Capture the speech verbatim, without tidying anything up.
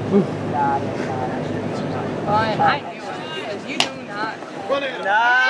But I knew it because you do not. No.